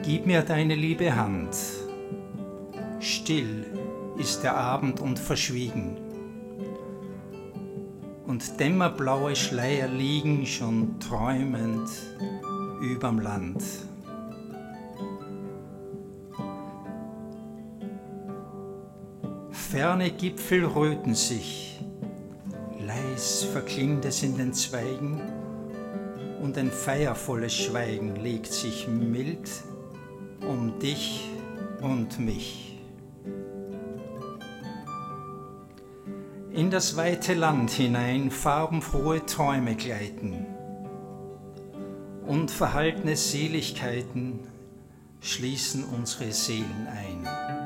Gib mir deine liebe Hand. Still ist der Abend und verschwiegen, und dämmerblaue Schleier liegen schon träumend überm Land. Ferne Gipfel röten sich, leis verklingt es in den Zweigen, und ein feiervolles Schweigen legt sich mild um dich und mich. In das weite Land hinein farbenfrohe Träume gleiten, und verhaltene Seligkeiten schließen unsere Seelen ein.